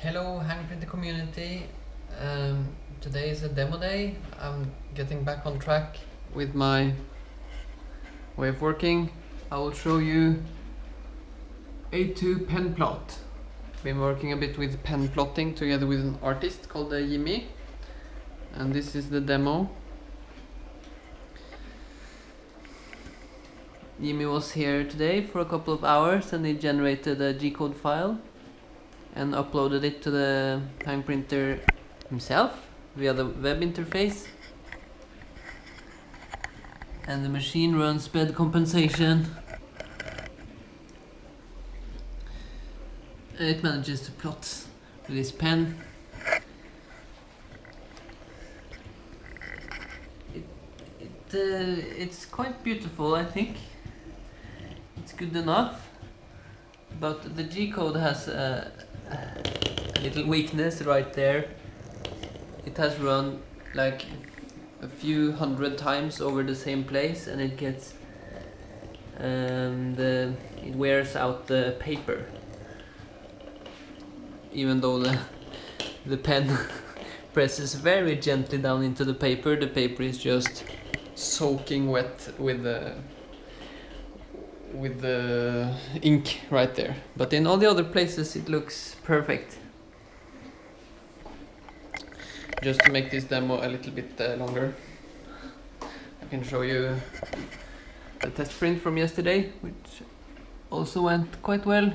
Hello Handprinter community. Today is a demo day. I'm getting back on track with my way of working. I will show you A2 pen plot. Been working a bit with pen plotting together with an artist called Jimmy, and this is the demo. Jimmy was here today for a couple of hours and he generated a G-code file and uploaded it to the Handprinter himself via the web interface. And the machine runs bed compensation. And it manages to plot with his pen. It's quite beautiful, I think. It's good enough. But the G-code has a little weakness right there. It has run like a few hundred times over the same place, and it gets it wears out the paper. Even though the pen presses very gently down into the paper is just soaking wet with the ink right there. But in all the other places it looks perfect. Just to make this demo a little bit longer, I can show you the test print from yesterday, which also went quite well.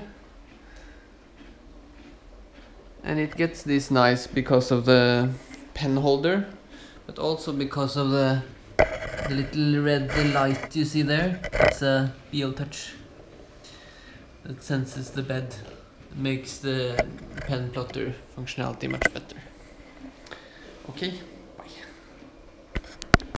And it gets this nice because of the pen holder, but also because of the little red light you see there. It's a BeoTouch that senses the bed. It makes the pen plotter functionality much better. Okay.